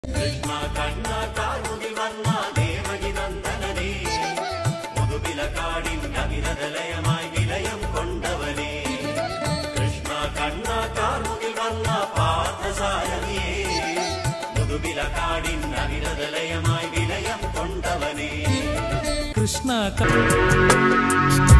കൃഷ്ണ കണ്ണ കാർമുകിൽ വർണ്ണ ദേവകി നന്ദനനേ മുതുവിലക്കാടിൻ അവിരതലയമായി വിലയം കൊണ്ടവനേ കൃഷ്ണ കണ്ണ കാർമുകിൽ വർണ്ണ പാർത്ഥസാരഥിയേ മുതുവിലക്കാടിൻ അവിരതലയമായി വിലയം കൊണ്ടവനേ കൃഷ്ണ